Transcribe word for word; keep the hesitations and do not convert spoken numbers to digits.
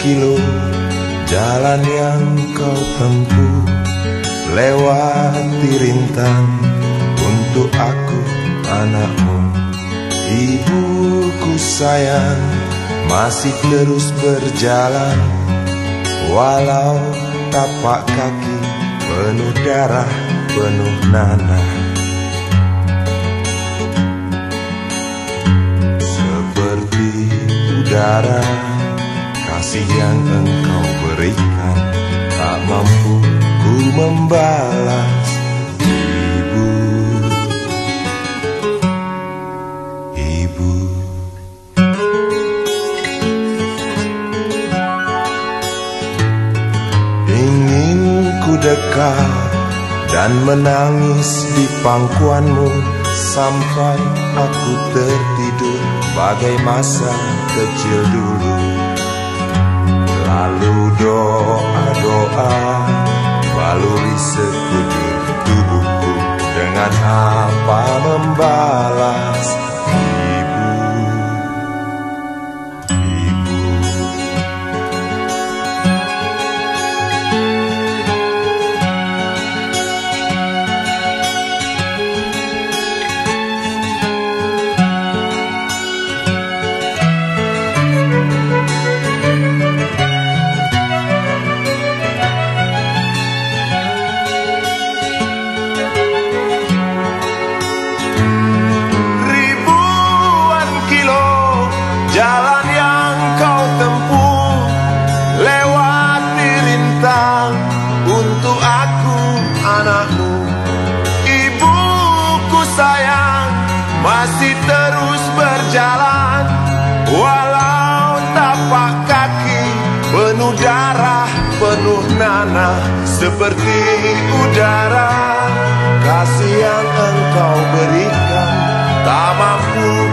kilo jalan yang kau tempuh, lewati rintang untuk aku anakmu. Ibuku sayang, masih terus berjalan, walau tapak kaki penuh darah, penuh nanah. Seperti udara, kasih yang engkau berikan, tak mampu ku membalas. Ibu, Ibu. Ingin ku dekat dan menangis di pangkuanmu sampai aku tertidur bagai masa kecil dulu. Lalu doa-doa baluri sekujur tubuhku, dengan apa membalas. Ibu, Ibu. Jalan yang kau tempuh, lewati rintang untuk aku anakmu. Ibuku sayang, masih terus berjalan, walau tapak kaki penuh darah, penuh nanah. Seperti udara, kasih yang engkau berikan, tak mampu